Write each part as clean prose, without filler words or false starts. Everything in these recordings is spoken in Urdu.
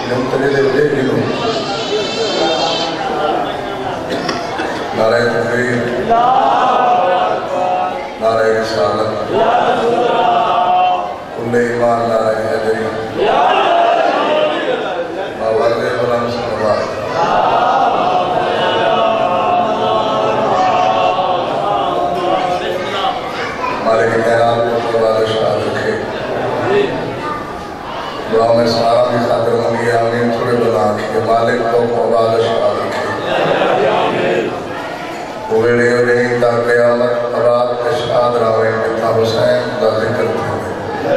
منتقل دیکھ لوں نعرہ تکبیر نعرہ رسالت کل ایمان نعرہ حیدری ماورد غلام صلوات مالک کائنات کو قربان شاد رکھے دعا میں سارا بھی خاطر منگی آمین تھوڑے بنا کے مالک کو قربان شاد رکھے ویڑے ہو نہیں تا قیامت رات اشہاد راویں کتا حسین دا ذکر تھے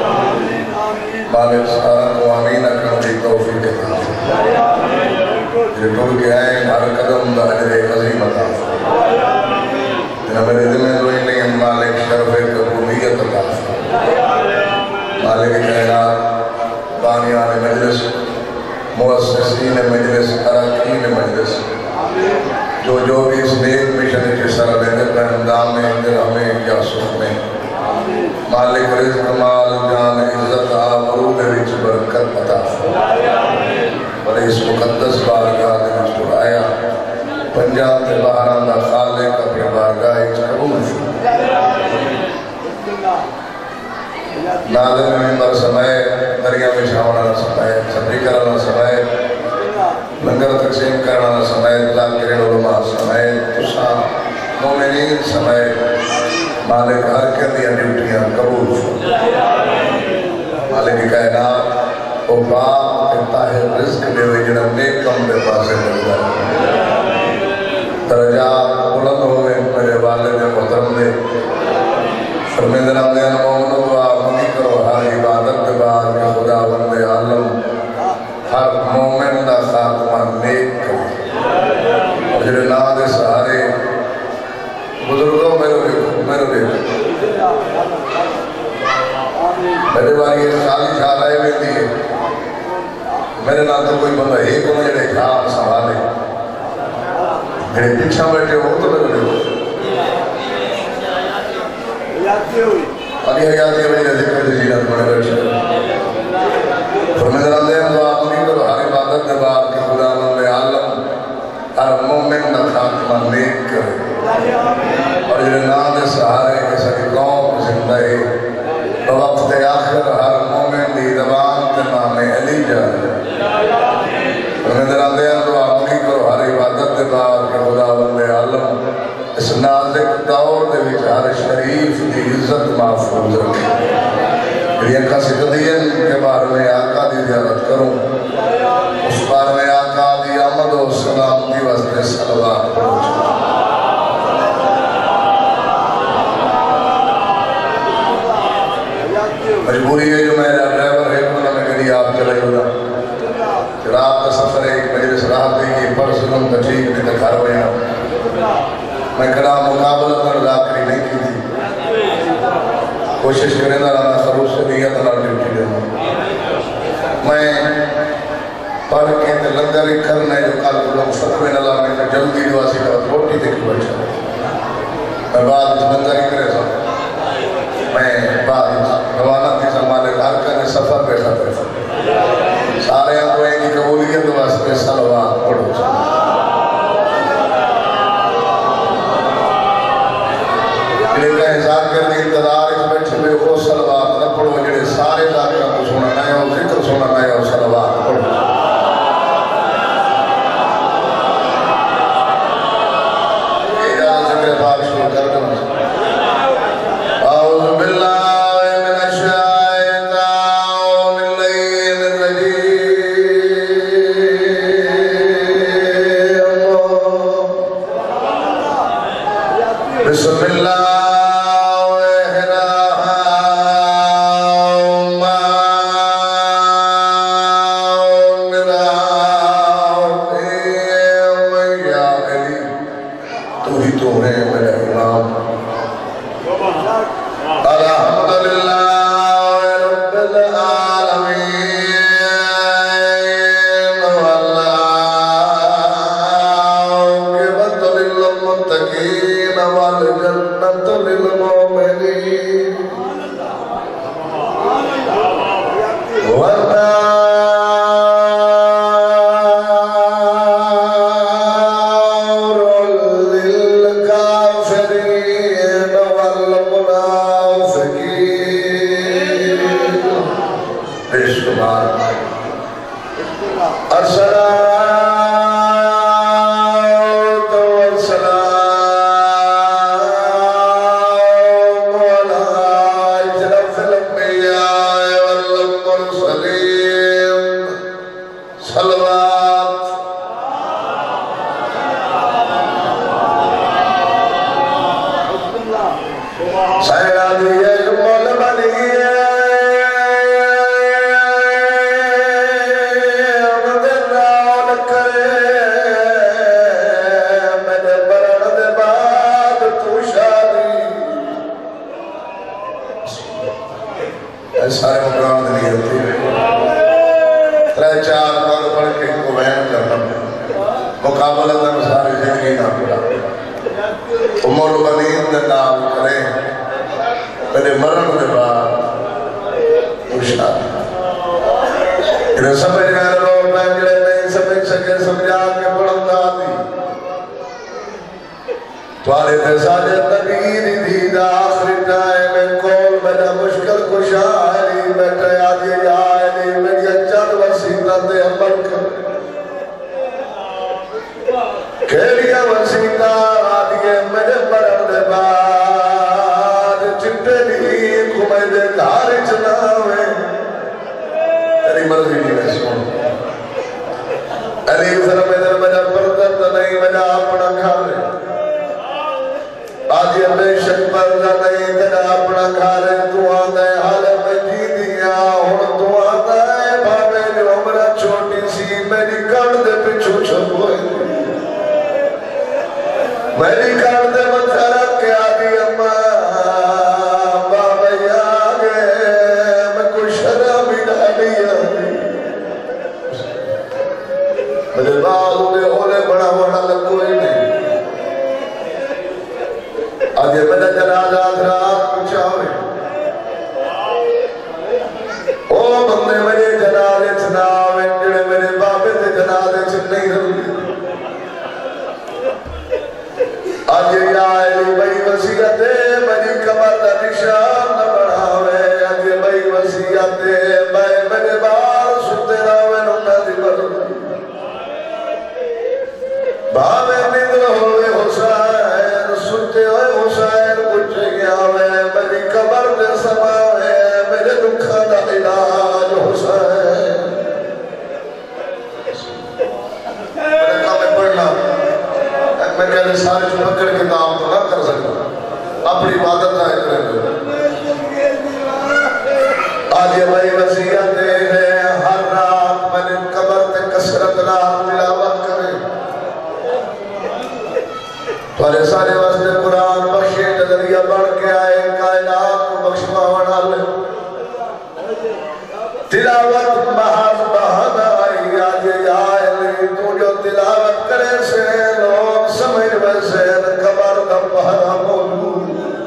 مالک سارا کو آمین اکرم دی توفیق عطا جو ٹوڑ کے آئیں ہر قدم دا اجر عظیم عطا میرے دل میں دوئی نہیں مالک شرف قبولیت عطا مالک کائنات بانیان مجلس مؤسسین مجلس اراکین مجلس جو بھی اس نیک مشن کے سر لینے پر اندام میں درہمیں یا سکھ میں مالک رزق مال جان عزت آبرود وچ برکت عطا اور اس مقدس بارگاہ دے وچ آیا پنجاب کے باہران دا خالق اپنے بارگاہ وچ قبول ناظر ممبر سمائے دریا میں شاونا سمائے صبری کرنا سمائے لنگر تقسیم کرنا سمائے ذاکرین علماء سمائے تسا مومنین سمائے مالک ہر کردیا ڈیوٹیاں قبول مالک کائنات او باپ انتاہ رزق دے ہوئے جنہم نیک کم دے پاسے ملتا درجات بلند ہوئے میرے والد محترم دے فرمیدنا دے مومنوں دعا منی کرو ہر عبادت دے بعد کہ خدا بند عالم ہر مومن دا خاتمہ نیک کرو اور جنہے نا دے سہارے بزرگوں میرے دیکھو میرے باری یہ خالی خال آئے ہوئے دیئے میرے نا تو کوئی بندہ ایک ہونے جنہے خام سنبھالے جنہے پیچھا بیٹھے ہو تو لگے ہو علی حیاتی ہوئی نے ذکر جزیرت بڑے بیٹھے فرمیدنا دے دعا منی کرو ہر عبادت دے بعد کہ خدا مند عالم ہر مومن دا خاتمہ نیک کرے اور جنہے نا دے سہارے کیسا کہ قوم زندہ ہے بوقت آخر ہر مومن دی زبان کے نام علی جائے فرمیدنا دے دعا منی کرو ہر عبادت دے بعد کہ خدا مند عالم اس نازک دور دے وچار شریف دی عزت محفوظ رکھے یہ قصدین کے بارے میں آقا دی زیارت کروں اس بارے میں آقا دی آمد و سلام دی وزن صلوات پڑھو مجبوری ہے جو میرا ڈرائیور ہے کہ میں کہی آپ چلے ہوگا کہ رات کا سفر ہے کہ مجلس رات دی کہ پر سنم تا ٹھیک نہیں تا گھر ہوئے میں کہا مقابلہ پر ذاکری نہیں کی تھی کوشش کریں دا رانا خروش سے نیت اللہ ڈیوٹی دینا میں پڑھ کے لنگر کرنے جو کل لوگ فتوے نلا میں جلدی دعاسی کا روٹی دیکھ بیٹھا میں بعد لنگر ہی کرے سا میں بعد روانہ تھی سنبھالے گھر کرنے سفر پیسا تھے سارے آپ کو ایک قبولیت واسطے صلوات پڑھو لیکن احسان کرنے انتظار اس بیٹھے میں وہ صلوات نہ پڑھو جنہیں سارے ذاکرہ کو سونا نئے ہو ذکر سونا نئے ہو صلوات پڑھو اجازت ذکر پاک شروع کر دوں اعوذ باللہ من الشیطان الرجیم بسم اللہ سارے مقران دلی ہوتی ترے چار کار پڑھ کے کو بیان کرنا مقابلہ تک سارے ذکری نہ پڑا عمر بنین دے نام کریں میرے مرن دے بعد خوشحال انہیں سمجھ گئے لوگ بینگلے نہیں سمجھ سکے سمجھا کے پڑھتا دی توارے تے ساجد نبی دی دا آخری ٹائم کول میرا مشکل خوشحالی بیٹھے آدھی آئینی میری اچھل وسیطہ تے عمل کر کھیلیا وسیطہ آدھی میرے مرن دے بعد چٹے نہیں کھمے دے گھاری چناوے تیری مرضی نہیں میں سن علی فرمے در میرا پردت نہیں میرا اپنا کھارے آج یہ بے شک پردہ نہیں تیرا اپنا کھارے تو آدھے حال میں جی دیا ہون تو آدھے بھاوے جو عمرہ چھوٹی سی میری کڑ دے پچھو چھپوئے میری کڑ دے مطھرہ کے آدھی اماں بابے آگے میں کوئی شرم ہی ڈالیا میرے بعد انہیں ہولے بڑا بڑا لگوئی نہیں آج یہ میرا جنازہ رات پچھاوے او بندے میرے جنازے چناوے جڑے میرے بابے دے جنازے چن نہیں ہوئی آج یہ آئلی بھائی وسیعت میری کمر دا نشان نہ بڑھاوے آج یہ بھائی وسیعت میرے بار ستے راوے نمہ دی بڑھ بابے ندر ہوئے حسین ستے ہوئے حسین کچھ گیا ہوئے میری قبر دے سماوے میرے دکھا دا علاج حسین میرے کامے پڑھنا میں کہنے سارے جو پکڑ کے کام تو نہ کر سکتا اپنی عبادت نہ اتنے آج یہ بھائی وسیعت ہے ہر رات میں نے قبر تے کسرت رات تلاوت کرے توارے سارے واسطے قرآن بخشے نظریہ بڑھ کے آئے کائنات کو بخشوانا لے تلاوت محض بہانا آئی آج یہ آئے تو جو تلاوت کرے سے لوگ سمجھ ویسے قبر دا پہرا موجود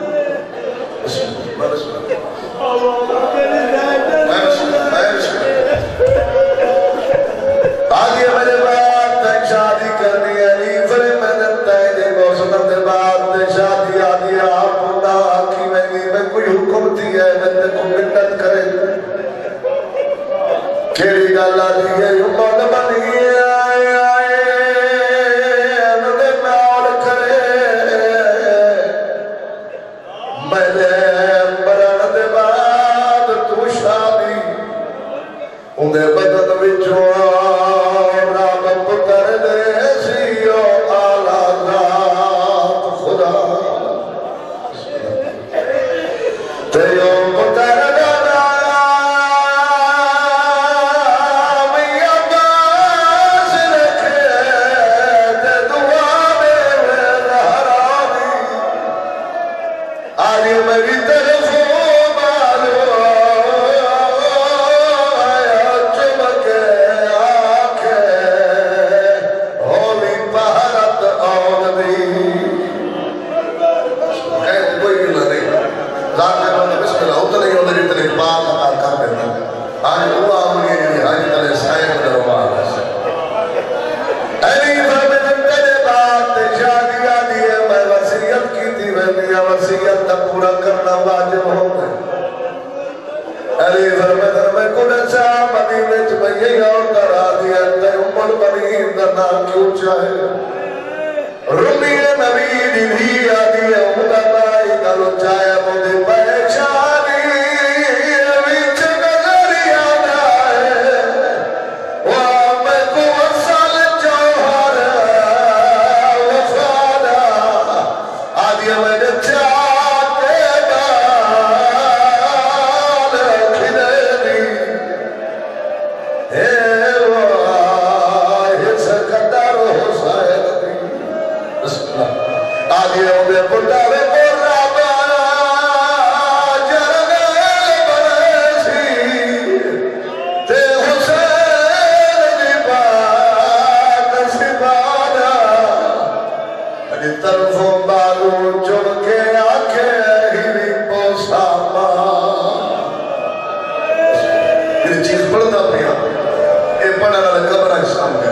آگے میرے بات تک شادی کرنی ہے نیفرے میں نمتا ہے دے گو سنت بات تے شادی آدھی آپ ہوتا آکی میں کوئی حکم تھی ہے میں تے کو منت کرے کیڑی گل آدھی ہے یوں مول بنی آئے نتے مول کرے میں نے مرن دے بعد تو شادی اندے بدن وچوں رب پتر دے سیو آلہ ذات خدا تیو پتر دانا میاں باز رکھے تے دعا میں لہرانی آلی میری طرف مالو آیا چمکے آنکھے ہولی پہرت آن دی کوئی گلہ نہیں ذات میں ہوتا بسم اللہ ہوتا نہیں ہوتا جتنے بات عطا کر دیتا آج دعا ہوئی ہے آج تلے سائن درمان ایلی فرمتن تلے بات شادی آدھی ہے میں وسیعت کی تھی میں وسیعت تک پورا کرنا واجب ہوتا ہے علی فرمتن میں کڑا چاہ مدینہ چھ میں یہی اور ترہ محمد بنی درنا کیوں چاہے رمی نبی دی آدھی امدائی دلو چاہے مجھے پہچانی ویچ نظر یاد آئے وام کو وصل جوہر وفادا آدھی میں چاہتے بال کھلنی اے واہ سکتر حسین آدھے ہوئے پٹاوے پورا جرگل برسی تے حسین دی بات سبانا اجی طرفوں بالو چڑ کے آکھے ہی پوسا یہ چیز پڑھتا پیا یہ پڑھنا لگا بڑا اسلام کا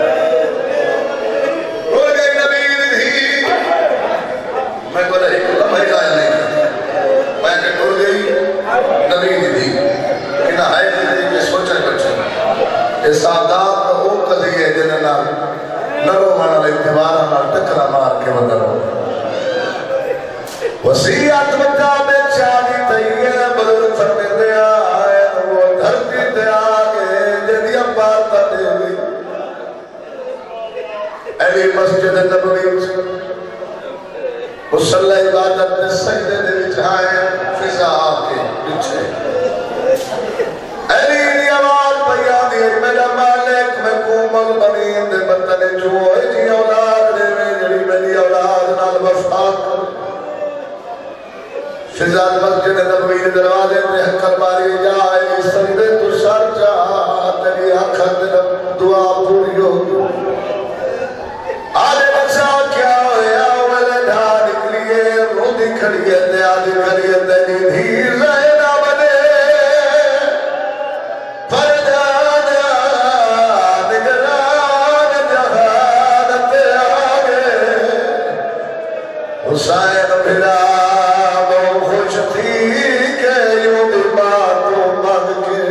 سادات وہ قضی ہے جنہیں نرو مانا اتبارا نال ٹکرا مار کے بدر ہو وسیعت بچہ میں چاہی تیئے بدر فرمے دے آئے وہ دھرتی دے آگے جنیا بارتا دے ہوئی ایلی مسجد نبوی مسلح عبادت میں سجدے دے بچھائے فضا آکے بچھے ایلی آواز بیانی میرا مالک میں کومل بنین دے بطنے جو ہے جی اولاد دے میں جڑی میری اولاد نال وفا کر فضاد مسجد نبوی دروازے میں حکر ماری جائے سندے تو سر جا تیری آنکھر دے دعا پوری ہو آدھے بچہ کیا ہویا والے ڈھا نکلیے رو دکھڑیے دے آدھے کریے دے دیر رہے نہ بنے حسین بھرا وہ خوش تھی کہ یوں دماغ کو مد کے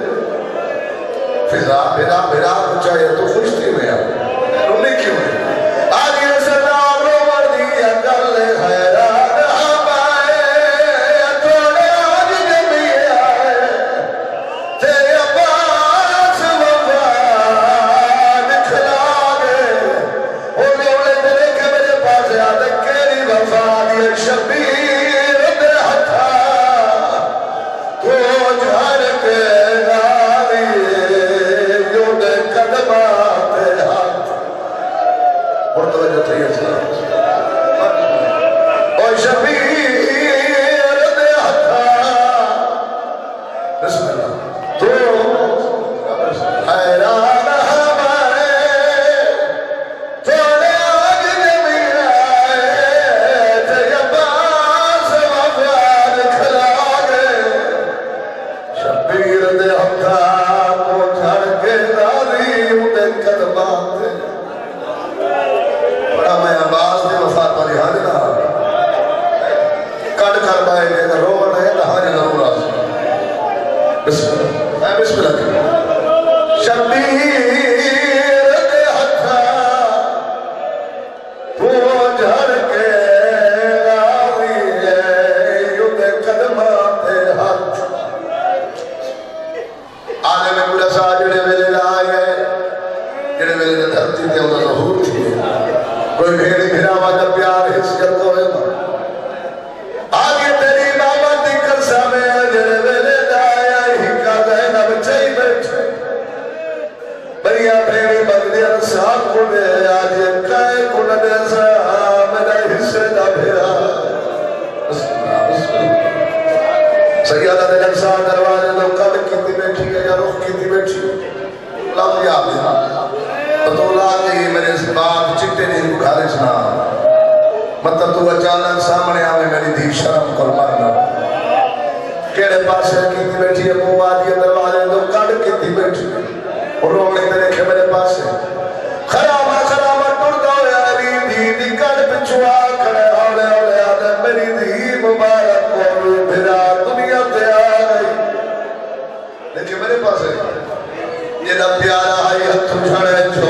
فضا بھرا بھرا چاہیے تو خوش تھی میں رونے کیوں ہے آگے سلام رو مردی اگل حیران ہمائے توڑے آج جمی آئے تیرے عباس وفا نکھلا گئے وہ گوڑے دلے کے میرے پاس آدھے وفادی شبیر دے ہتھا تو جھڑ کے ناری یوں دے قدمات ہاتھ اور توجہ چاہیے او شبیر دے ہتھا بسم اللہ تو حیران بسم اللہ شبیر دے ہتھا تو جھڑ کے لاوی ہے یوں دے قدمات ہاتھ آنے میں پورا سا جڑے ویلے لائے جڑے ویلے دھرتی تے انہوں ظہور تھی کوئی بھیڑی بھیراوا جب پیار حسیت کو ہے آگے تیری بابت دکھر سامے جڑے ویلے بھیا پھیری بگلیا صاحب کو دے آج یہ کائے کو نہ دے صاحب میرا حصے دا بھیرا سیادہ دے جلسہ دروازے دو کل کیتی بیٹھی ہے یا رخ کیتی بیٹھی لام یاد دینا بطولہ کی میرے اس بات چکتے نہیں بکھارے سنا مطلب تو اچانک سامنے آوے میری دھی شرم کر مارنا کیڑے پاسے کیتی بیٹھی ہے مو آدھی دروازے دو کل کیتی بیٹھی اور روڑے تیرے کے میرے پاس ہے خرامہ ٹوڑ دو یا علی دی نکل پچھوا کھڑے آلے آلے آلے میری دی مبارک کو بھرا دنیا تے آ گئی لیکن میرے پاس ہے یہ دا پیارا آئی ہتھ جھڑے چھو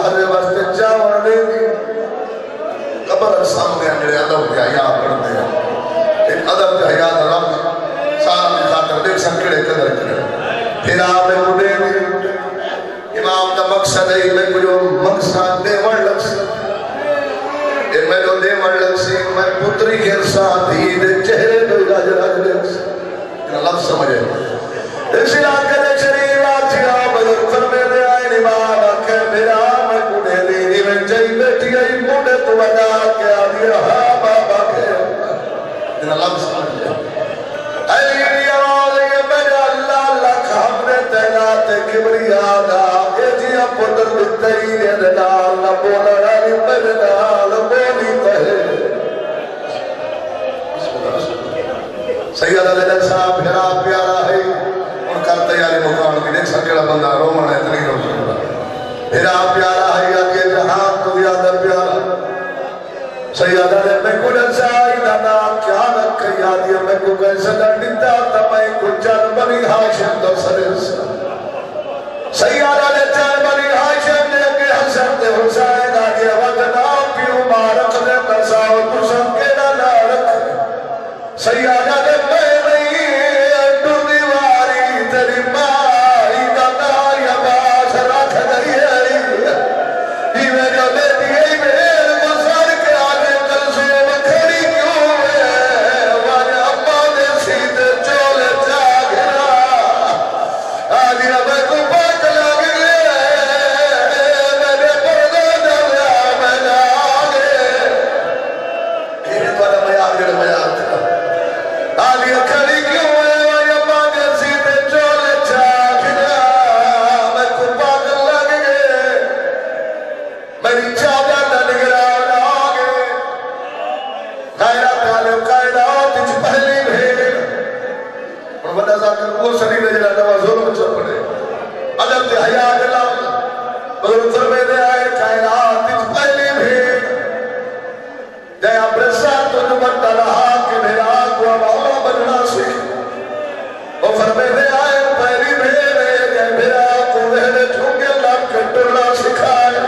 ہر وقت چاوڑ دے دی قبر سامنے میرے ادب کے حیاء پڑھتے ہیں ایک ادب کے حیاء رب سارا میں خاطر دیکھ سکڑے قدر کرے پھر آپ میں کو دے دی امام دا مقصد ہے میں کو جو مقصد دے مر لگ سی میں جو دے مر لگ سی میں پتری کے ساتھ ہی دے چہرے دو راج راج لگ سی انہا لفظ سمجھے اس علاقے دے شریف آتیا بدر فرمے دے آئے امام آکے میرا میں کو دے دی میں جائی بیٹھی آئی موڑے تو بجا کے آدیا ہاں بابا کے انہا لفظ سمجھے علی آواز یہ میرا اللہ لکھ ہم نے تینات کبریادا اے جیا پتر بتائی ندال نبولا رانی مدنال بولی تہے سیدہ لیلہ صاحب پھرا پیارا ہے ان کا تیاری مقام کی دیکھ سکڑا بندہ رومن ہے اتنی رو سکتا پھرا پیارا ہے یا کہ جہاں تو یادہ پیارا سیدہ نے میں کو نسائی دانا کیا رکھ یادی میں کو کیسا ڈنڈیتا تا میں کو چل بنی ہاشم دو سرس سیدہ نے چل بنی ہاشم دے کے حسن دے حسین آگے وقت آپ کی مبارک دے تساو کسم کے نہ رکھ سیدہ نے میں نہیں اٹھو دیواری تیری مائی دانا یا باس رکھ گئی ہے ہی میں جو بیٹی ہے میرے گزار کے آگے کل سے بکھری کیوں ہے وانے اپا دے سیدھے چولے جاگرا آدھی میں کو پاک لگ گئے میرے پردہ جاگرا میں جاگے یہ توڑا میں آگے میں آگے آدھی کھڑی کیوں ہے وانے اپا دے سیدھے چولے جاگرا میں کو پاک لگ گئے میری چادر نہ نگران آگے قائرہ کالے قائرات اچھ پہلی بھیڑ اور بڑا ذاکر وہ سری نجلہ نوازوں میں چل پڑے عدم دے حیاء اللہ بلو فرمے دے آئے قائرات اچھ پہلی بھیڑ جائے اپنے ساتھ تو جو بڑھتا رہا کہ میرا کو اب بننا سکھ وہ فرمے دے آئے پہلی بھیڑ جائے میرا کو وہنے چھوکے اللہ کٹرنا سکھائے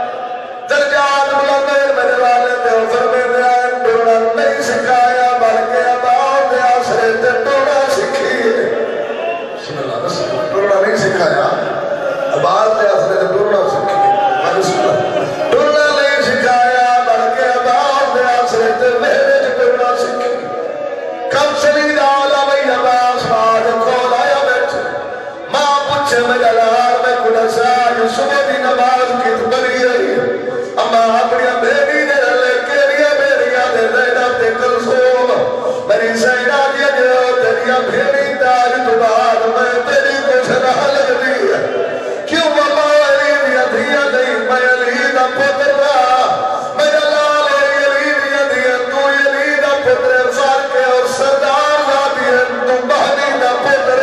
درجات بلندر میرے والے دے فرمے دے آئے ٹوڑا نہیں سکھایا بلکہ اب آتے آسرے تے ٹوڑا سکھی سن اللہ رسول ٹوڑا نہیں سکھایا اب آتے آسرے تے ٹوڑا سکھی ٹوڑا نہیں سکھایا بلکہ اب آتے آسرے تے میرے تے ٹوڑا سکھی کم سلی دالا بھئی عباس باج کھول آیا بیٹھے ماں پچھے میں جلال میں کڑسا جو صبح دی نماز کی تبری رہی اما اپنی بیری دے رلے کیریا بیریا دے دینا تے کل سوم میری سینا دیا جو تیریا بھیری تاج دوبار میں تیری کو شرح لگ دی کیوں ماما علی دیا دیا دی میں علی دا پتر رہا میرا لال علی دیا دیا تو علی دا پتر فارکے اور سردار دا دیا تو بہنی دا پتر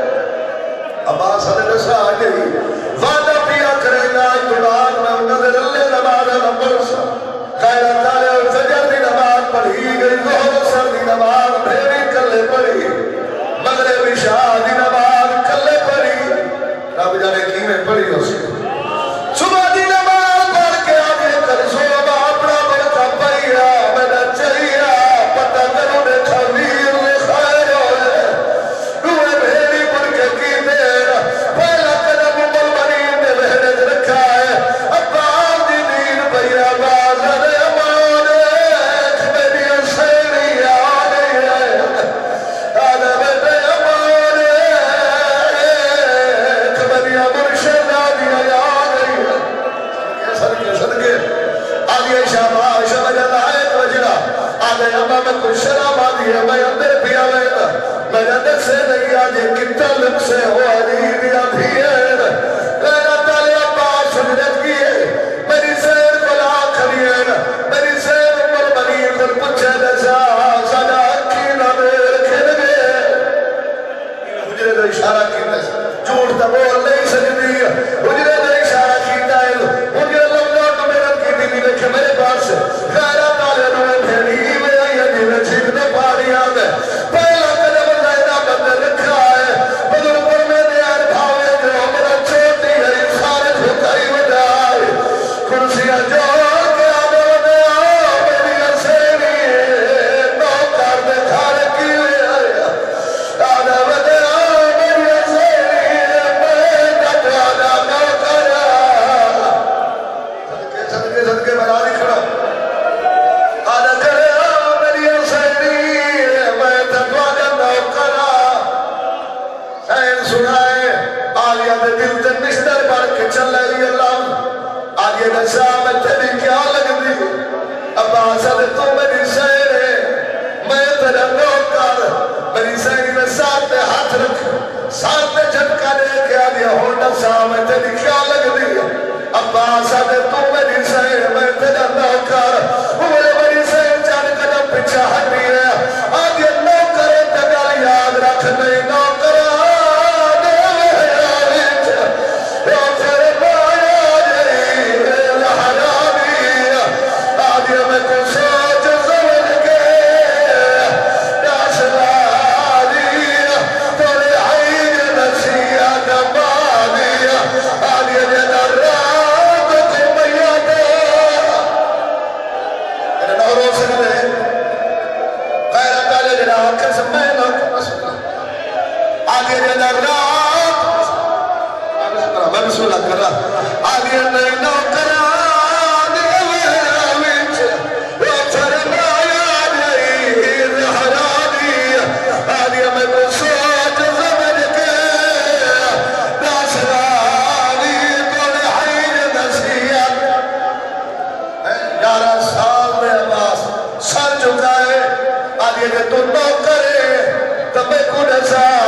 عباس علیہ رسا آگئی وعدہ پیا کرے گا اتباد میں نظر اللہ نماز نمبرسا خیرہ تعالی اور فجر دی نماز پڑھی گئی ظہر سر دی نماز بھیری کلے پڑھی مغرب عشاء دی نماز کلے پڑھی رب جانے کی میں پڑھی ہو سی صبح دی نماز پڑھ کے آگے کر صبح اپنا بڑھتا پڑھیا میں نہ چاہیا پتہ کروں نے تھویر میں خیر ہوئے روئے بھیری پڑھ کے کی دیر پہلا قدم عمر مرین نے محنت رکھا ہے ابان دی دین بھیا بازر امان ایک میری اسیری آگئی ہے آدھا بیٹے امان ایک میری مرشد آدھی آگئی ہے صدقے آدھی شاباش مجھل آئے وجرہ آدھے اما میں کچھ شراب آدھی ہے میں اندر پیا ویدہ میں اندر سے نہیں آدھی کتا لک سے ہو علی دیا دھیر میرا تعالی عباس سجدت کی ہے میری سیر بلا کھلی ہے میری سیر عمر بنی کر پچھے دسا سجا کی نظر کھل گئے حجرے دے اشارہ کی دسا جھوٹ تا بول نہیں سجدی حجرے دے اشارہ کی دائل حجرے لوگوں کو میرد کی دینی لکھے میرے پاس سے خیرہ تعالی روئے بھیڑی میں آئی ہے جنہیں چھکنے پاری آدھے پہلا قدم زیدہ بندر رکھا ہے بدر پر میں نے آر بھاوے جو میرا چھوٹ صاحب تیری کیا لگ دی عباس آدھے تو میری شہر ہے میں تیرا نوکر میری شہر میں ساتھ پہ ہاتھ رکھ ساتھ پہ جھٹکا دے کے آدھیا ہونا صاحب تیری کیا لگ دی عباس آدھے تو میری شہر میں تیرا نوکر میری شہر چند قدم پیچھے ہٹی ہے آدھیا نوکر تگا یاد رکھ نہیں نوکر تو نوکر ہے تو میں کو نظر